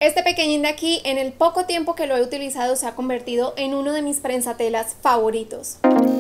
Este pequeñín de aquí, en el poco tiempo que lo he utilizado, se ha convertido en uno de mis prensatelas favoritos.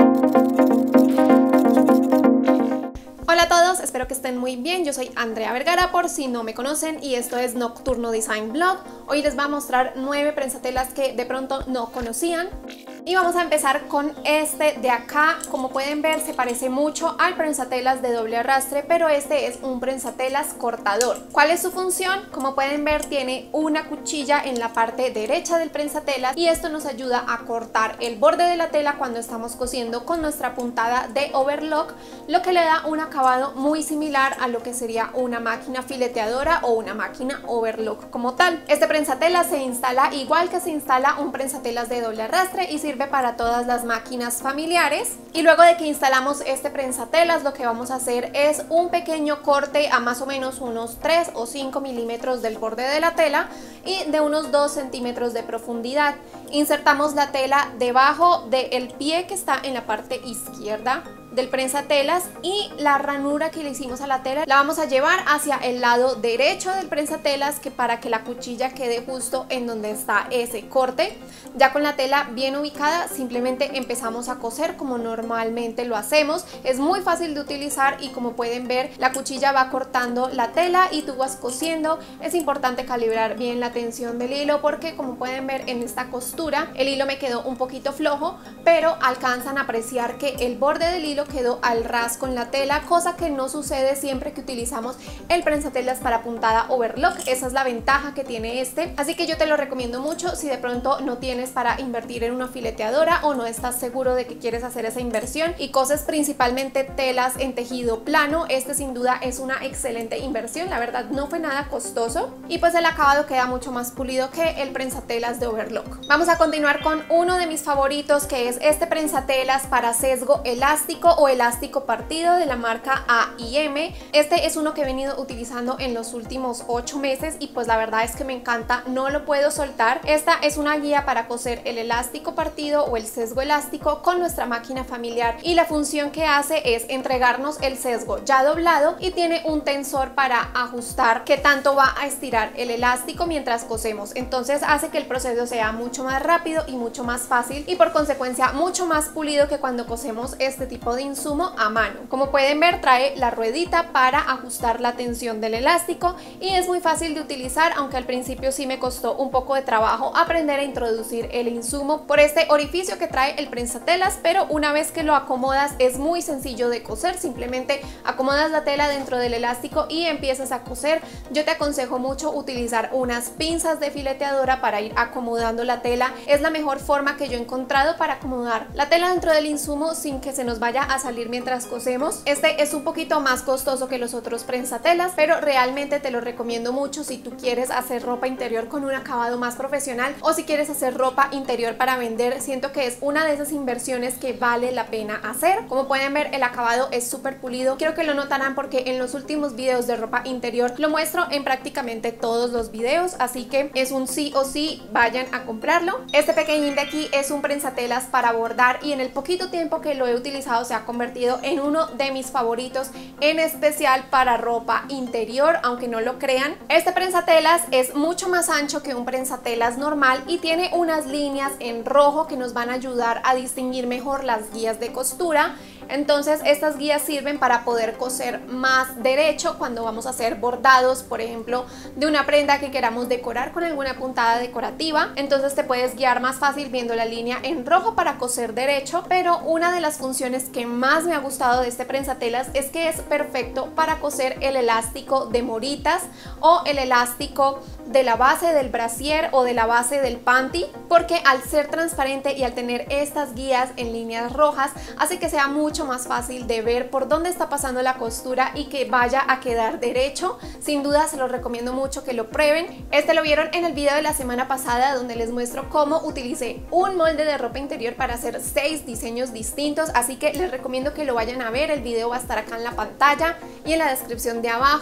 Hola a todos, espero que estén muy bien. Yo soy Andrea Vergara, por si no me conocen, y esto es Nocturno Design Blog. Hoy les voy a mostrar 9 prensatelas que de pronto no conocían. Y vamos a empezar con este de acá. Como pueden ver, se parece mucho al prensatelas de doble arrastre, pero este es un prensatelas cortador. ¿Cuál es su función? Como pueden ver, tiene una cuchilla en la parte derecha del prensatelas y esto nos ayuda a cortar el borde de la tela cuando estamos cosiendo con nuestra puntada de overlock, lo que le da un acabado muy similar a lo que sería una máquina fileteadora o una máquina overlock como tal. Este prensatelas se instala igual que se instala un prensatelas de doble arrastre y sirve para todas las máquinas familiares. Y luego de que instalamos este prensatelas, lo que vamos a hacer es un pequeño corte a más o menos unos 3 o 5 milímetros del borde de la tela y de unos 2 centímetros de profundidad. Insertamos la tela debajo del pie que está en la parte izquierda del prensatelas y la ranura que le hicimos a la tela la vamos a llevar hacia el lado derecho del prensatelas, que para que la cuchilla quede justo en donde está ese corte. Ya con la tela bien ubicada, simplemente empezamos a coser como normalmente lo hacemos. Es muy fácil de utilizar y como pueden ver, la cuchilla va cortando la tela y tú vas cosiendo. Es importante calibrar bien la tensión del hilo porque como pueden ver en esta costura el hilo me quedó un poquito flojo, pero alcanzan a apreciar que el borde del hilo quedó al ras con la tela, cosa que no sucede siempre que utilizamos el prensatelas para puntada overlock. Esa es la ventaja que tiene este, así que yo te lo recomiendo mucho si de pronto no tienes para invertir en una fileteadora o no estás seguro de que quieres hacer esa inversión y coses principalmente telas en tejido plano. Este sin duda es una excelente inversión, la verdad no fue nada costoso y pues el acabado queda mucho más pulido que el prensatelas de overlock. Vamos a continuar con uno de mis favoritos, que es este prensatelas para sesgo elástico o elástico partido de la marca A&M. Este es uno que he venido utilizando en los últimos 8 meses y pues la verdad es que me encanta, no lo puedo soltar. Esta es una guía para coser el elástico partido o el sesgo elástico con nuestra máquina familiar y la función que hace es entregarnos el sesgo ya doblado y tiene un tensor para ajustar qué tanto va a estirar el elástico mientras cosemos. Entonces hace que el proceso sea mucho más rápido y mucho más fácil y por consecuencia mucho más pulido que cuando cosemos este tipo de insumo a mano. Como pueden ver, trae la ruedita para ajustar la tensión del elástico y es muy fácil de utilizar, aunque al principio sí me costó un poco de trabajo aprender a introducir el insumo por este orificio que trae el prensatelas, pero una vez que lo acomodas es muy sencillo de coser. Simplemente acomodas la tela dentro del elástico y empiezas a coser. Yo te aconsejo mucho utilizar unas pinzas de fileteadora para ir acomodando la tela. Es la mejor forma que yo he encontrado para acomodar la tela dentro del insumo sin que se nos vaya a salir mientras cosemos. Este es un poquito más costoso que los otros prensatelas, pero realmente te lo recomiendo mucho si tú quieres hacer ropa interior con un acabado más profesional o si quieres hacer ropa interior para vender. Siento que es una de esas inversiones que vale la pena hacer. Como pueden ver, el acabado es súper pulido. Quiero que lo notarán porque en los últimos videos de ropa interior lo muestro en prácticamente todos los videos, así que es un sí o sí, vayan a comprarlo. Este pequeñín de aquí es un prensatelas para bordar y en el poquito tiempo que lo he utilizado se ha convertido en uno de mis favoritos, en especial para ropa interior, aunque no lo crean. Este prensatelas es mucho más ancho que un prensatelas normal y tiene unas líneas en rojo que nos van a ayudar a distinguir mejor las guías de costura. Entonces estas guías sirven para poder coser más derecho cuando vamos a hacer bordados, por ejemplo, de una prenda que queramos decorar con alguna puntada decorativa. Entonces te puedes guiar más fácil viendo la línea en rojo para coser derecho. Pero una de las funciones que más me ha gustado de este prensatelas es que es perfecto para coser el elástico de moritas o el elástico de la base del brasier o de la base del panty, porque al ser transparente y al tener estas guías en líneas rojas hace que sea mucho más fácil de ver por dónde está pasando la costura y que vaya a quedar derecho. Sin duda se los recomiendo mucho que lo prueben. Este lo vieron en el video de la semana pasada donde les muestro cómo utilicé un molde de ropa interior para hacer 6 diseños distintos, así que les recomiendo que lo vayan a ver. El video va a estar acá en la pantalla y en la descripción de abajo.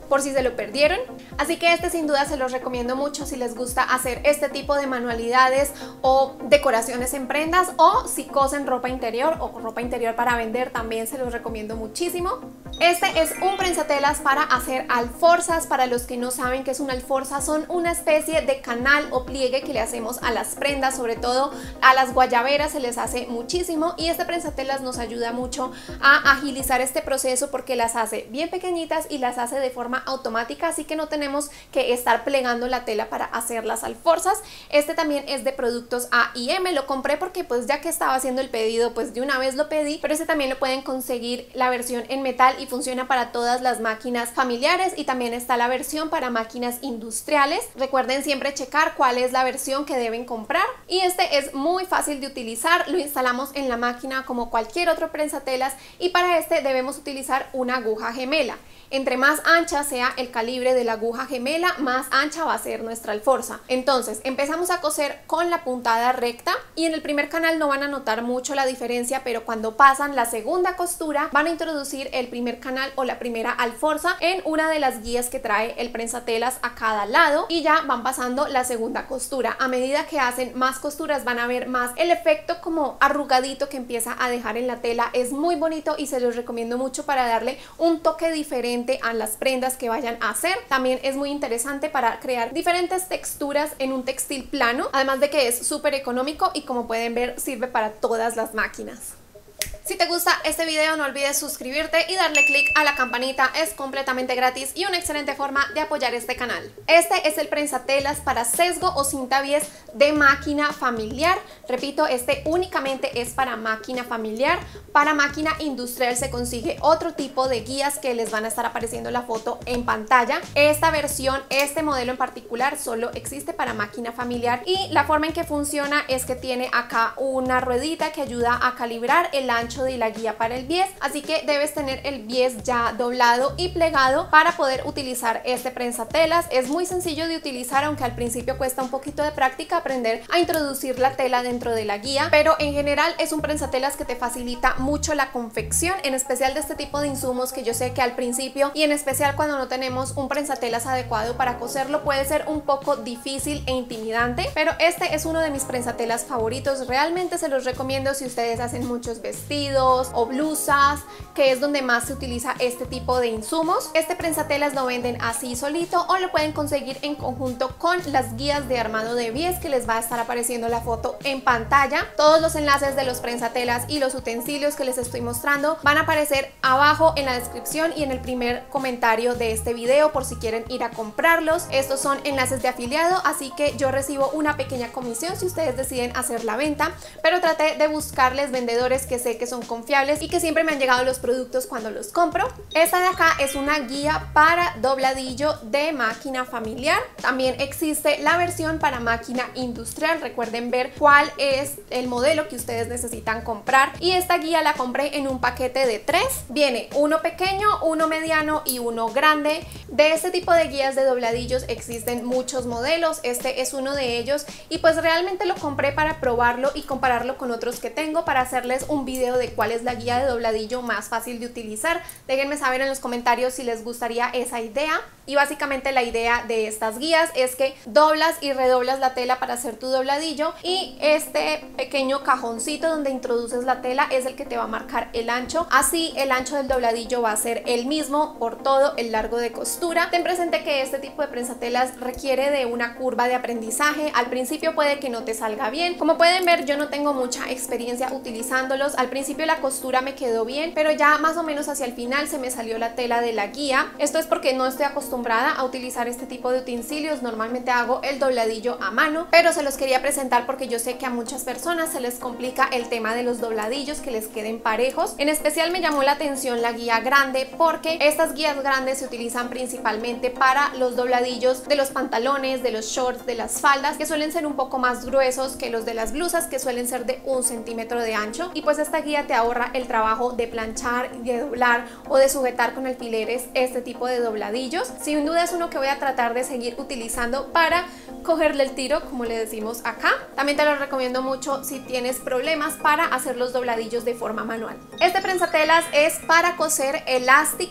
por si se lo perdieron. Así que este sin duda se los recomiendo mucho si les gusta hacer este tipo de manualidades o decoraciones en prendas, o si cosen ropa interior o ropa interior para vender, también se los recomiendo muchísimo. Este es un prensatelas para hacer alforzas. Para los que no saben qué es una alforza, son una especie de canal o pliegue que le hacemos a las prendas, sobre todo a las guayaberas se les hace muchísimo, y este prensatelas nos ayuda mucho a agilizar este proceso porque las hace bien pequeñitas y las hace de forma automática, así que no tenemos que estar plegando la tela para hacer las alforzas. Este también es de productos A&M, lo compré porque pues ya que estaba haciendo el pedido pues de una vez lo pedí, pero este también lo pueden conseguir la versión en metal y funciona para todas las máquinas familiares, y también está la versión para máquinas industriales. Recuerden siempre checar cuál es la versión que deben comprar, y este es muy fácil de utilizar, lo instalamos en la máquina como cualquier otro prensatelas, y para este debemos utilizar una aguja gemela. Entre más ancha sea el calibre de la aguja gemela, más ancha va a ser nuestra alforza. Entonces empezamos a coser con la puntada recta, y en el primer canal no van a notar mucho la diferencia, pero cuando pasan la segunda costura van a introducir el primer canal o la primera alforza en una de las guías que trae el prensatelas a cada lado, y ya van pasando la segunda costura. A medida que hacen más costuras van a ver más el efecto como arrugadito que empieza a dejar en la tela. Es muy bonito y se los recomiendo mucho para darle un toque diferente a las prendas que vayan a hacer. También es muy interesante para crear diferentes texturas en un textil plano, además de que es súper económico y como pueden ver sirve para todas las máquinas. Si te gusta este video no olvides suscribirte y darle click a la campanita, es completamente gratis y una excelente forma de apoyar este canal. Este es el prensatelas para sesgo o cinta bies de máquina familiar. Repito, este únicamente es para máquina familiar. Para máquina industrial se consigue otro tipo de guías que les van a estar apareciendo la foto en pantalla. Esta versión, este modelo en particular solo existe para máquina familiar, y la forma en que funciona es que tiene acá una ruedita que ayuda a calibrar el ancho de la guía para el bies, así que debes tener el bies ya doblado y plegado para poder utilizar este prensatelas. Es muy sencillo de utilizar, aunque al principio cuesta un poquito de práctica aprender a introducir la tela dentro de la guía, pero en general es un prensatelas que te facilita mucho la confección, en especial de este tipo de insumos que yo sé que al principio, y en especial cuando no tenemos un prensatelas adecuado para coserlo, puede ser un poco difícil e intimidante, pero este es uno de mis prensatelas favoritos. Realmente se los recomiendo si ustedes hacen muchos vestidos o blusas, que es donde más se utiliza este tipo de insumos. Este prensatelas lo venden así solito o lo pueden conseguir en conjunto con las guías de armado de bies que les va a estar apareciendo la foto en pantalla. Todos los enlaces de los prensatelas y los utensilios que les estoy mostrando van a aparecer abajo en la descripción y en el primer comentario de este video por si quieren ir a comprarlos. Estos son enlaces de afiliado, así que yo recibo una pequeña comisión si ustedes deciden hacer la venta, pero traté de buscarles vendedores que sé que son confiables y que siempre me han llegado los productos cuando los compro. Esta de acá es una guía para dobladillo de máquina familiar. También existe la versión para máquina industrial. Recuerden ver cuál es el modelo que ustedes necesitan comprar, y esta guía la compré en un paquete de 3. Viene uno pequeño, uno mediano y uno grande. De este tipo de guías de dobladillos existen muchos modelos, este es uno de ellos, y pues realmente lo compré para probarlo y compararlo con otros que tengo para hacerles un video de cuál es la guía de dobladillo más fácil de utilizar. Déjenme saber en los comentarios si les gustaría esa idea. Y básicamente la idea de estas guías es que doblas y redoblas la tela para hacer tu dobladillo, y este pequeño cajoncito donde introduces la tela es el que te va a marcar el ancho. Así el ancho del dobladillo va a ser el mismo por todo el largo de costura. Ten presente que este tipo de prensatelas requiere de una curva de aprendizaje. Al principio puede que no te salga bien. Como pueden ver, yo no tengo mucha experiencia utilizándolos. Al principio la costura me quedó bien, pero ya más o menos hacia el final se me salió la tela de la guía. Esto es porque no estoy acostumbrada a utilizar este tipo de utensilios. Normalmente hago el dobladillo a mano, pero se los quería presentar porque yo sé que a muchas personas se les complica el tema de los dobladillos, que les queden parejos. En especial me llamó la atención la guía grande, porque estas guías grandes se utilizan principalmente para los dobladillos de los pantalones, de los shorts, de las faldas, que suelen ser un poco más gruesos que los de las blusas, que suelen ser de 1 centímetro de ancho, y pues esta guía te ahorra el trabajo de planchar, de doblar o de sujetar con alfileres este tipo de dobladillos. Sin duda es uno que voy a tratar de seguir utilizando para cogerle el tiro, como le decimos acá. También te lo recomiendo mucho si tienes problemas para hacer los dobladillos de forma manual. Este prensatelas es para coser elástico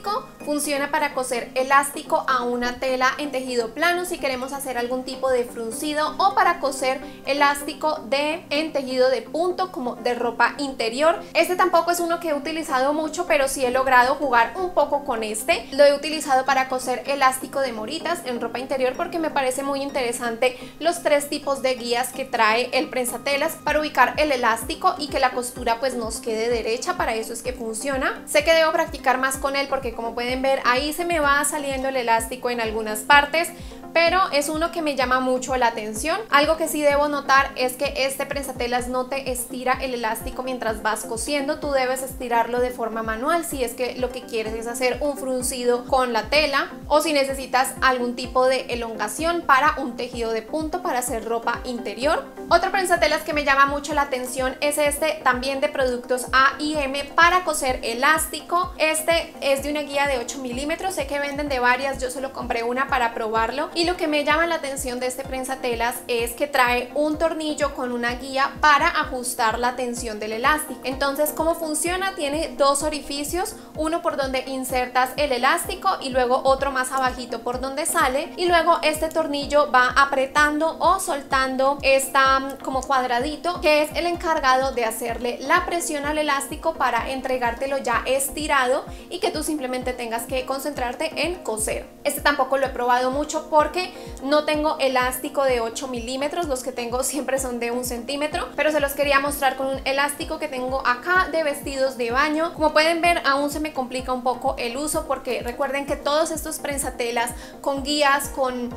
funciona para coser elástico a una tela en tejido plano si queremos hacer algún tipo de fruncido, o para coser elástico en tejido de punto como de ropa interior. Este tampoco es uno que he utilizado mucho, pero sí he logrado jugar un poco con este. Lo he utilizado para coser elástico de moritas en ropa interior porque me parece muy interesante los tres tipos de guías que trae el prensatelas para ubicar el elástico y que la costura pues nos quede derecha. Para eso es que funciona. Sé que debo practicar más con él porque, como pueden ver, ahí se me va saliendo el elástico en algunas partes, pero es uno que me llama mucho la atención. Algo que sí debo notar es que este prensatelas no te estira el elástico mientras vas cosiendo. Tú debes estirarlo de forma manual si es que lo que quieres es hacer un fruncido con la tela, o si necesitas algún tipo de elongación para un tejido de punto para hacer ropa interior. Otro prensatelas que me llama mucho la atención es este, también de productos A&M, para coser elástico. Este es de una guía de 8 milímetros, sé que venden de varias, yo solo compré una para probarlo, y lo que me llama la atención de este prensatelas es que trae un tornillo con una guía para ajustar la tensión del elástico. Entonces, ¿cómo funciona? Tiene dos orificios, uno por donde insertas el elástico y luego otro más abajito por donde sale, y luego este tornillo va apretando o soltando esta como cuadradito que es el encargado de hacerle la presión al elástico para entregártelo ya estirado y que tú simplemente tengas que concentrarte en coser. Este tampoco lo he probado mucho porque no tengo elástico de 8 milímetros, los que tengo siempre son de 1 centímetro, pero se los quería mostrar con un elástico que tengo acá de vestidos de baño. Como pueden ver, aún se me complica un poco el uso porque recuerden que todos estos prensatelas con guías, con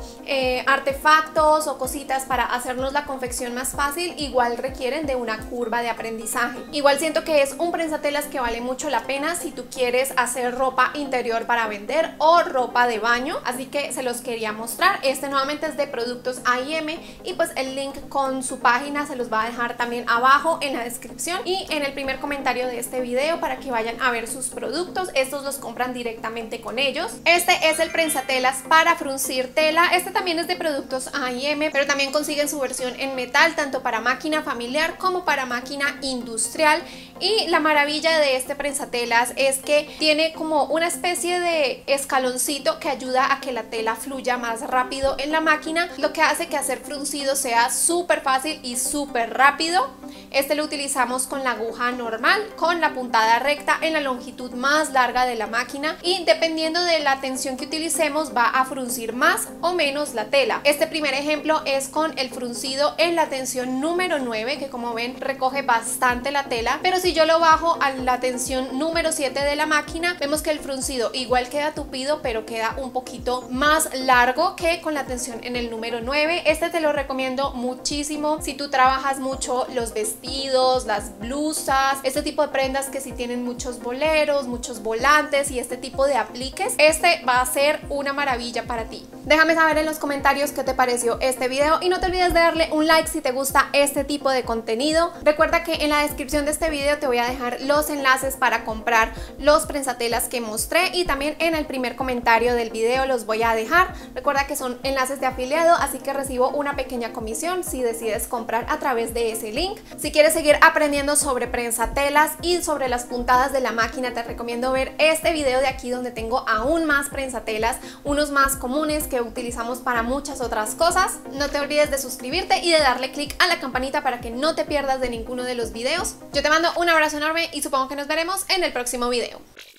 artefactos o cositas para hacernos la confección más fácil, igual requieren de una curva de aprendizaje. Igual siento que es un prensatelas que vale mucho la pena si tú quieres hacer ropa interior para vender o ropa de baño, así que se los quería mostrar. Este nuevamente es de productos A&M y pues el link con su página se los va a dejar también abajo en la descripción y en el primer comentario de este video para que vayan a ver sus productos. Estos los compran directamente con ellos. Este es el prensatelas para fruncir tela. Este también es de productos A&M, pero también consiguen su versión en metal, tanto para máquina familiar como para máquina industrial. Y la maravilla de este prensatelas es que tiene como una especie de escaloncito que ayuda a que la tela fluya más rápido en la máquina, lo que hace que hacer fruncido sea súper fácil y súper rápido. Este lo utilizamos con la aguja normal, con la puntada recta en la longitud más larga de la máquina, y dependiendo de la tensión que utilicemos va a fruncir más o menos la tela. Este primer ejemplo es con el fruncido en la tensión número 9, que como ven recoge bastante la tela, pero si yo lo bajo a la tensión número 7 de la máquina, vemos que el fruncido igual queda tupido, pero queda un poquito más largo que con la tensión en el número 9. Este te lo recomiendo muchísimo si tú trabajas mucho los vestidos, las blusas, este tipo de prendas que si tienen muchos boleros, muchos volantes y este tipo de apliques. Este va a ser una maravilla para ti. Déjame saber en los comentarios qué te pareció este video y no te olvides de darle un like si te gusta este tipo de contenido. Recuerda que en la descripción de este video te voy a dejar los enlaces para comprar los prensatelas que mostré, y también en el primer comentario del video los voy a dejar. Recuerda que son enlaces de afiliado, así que recibo una pequeña comisión si decides comprar a través de ese link. Si quieres seguir aprendiendo sobre prensatelas y sobre las puntadas de la máquina, te recomiendo ver este video de aquí donde tengo aún más prensatelas, unos más comunes que utilizamos para muchas otras cosas. No te olvides de suscribirte y de darle click a la campanita para que no te pierdas de ninguno de los videos. Yo te mando un abrazo enorme y supongo que nos veremos en el próximo video.